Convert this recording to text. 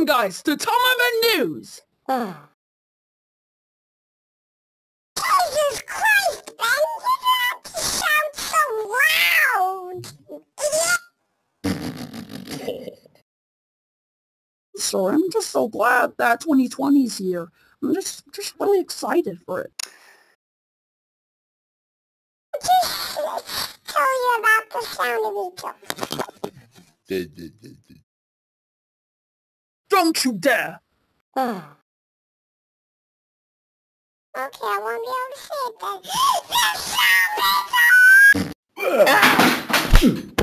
Welcome, guys, to Tom of the News! Jesus Christ, Ben! You don't have to sound so loud! So I'm just so glad that 2020's here. I'm just really excited for it. Just tell you about the sound of each other. Don't you dare! Okay, I won't be able to say it then. The sound is on!